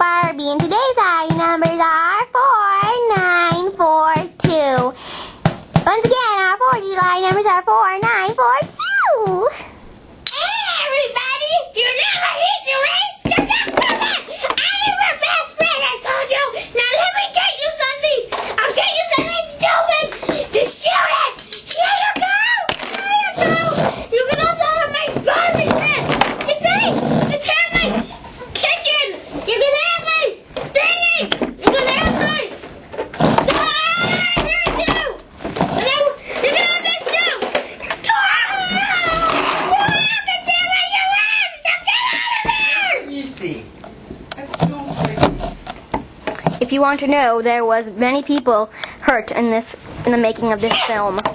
Barbie, and today's item numbers are 4942. Once again, our 4 item numbers are 4942. Hey everybody, you never hit the race? You're not coming! I am your best friend, I told you! Now let me get you something! I'll get you something stupid! Just shoot it! Here you go! There you go! You can also have my Barbie friend! It's me! It's Hammy! Kicking! You can have me! Singing! You can have me! There you go! And then you can have this too! Easy. That's no crazy. If you want to know, there was many people hurt in the making of this film.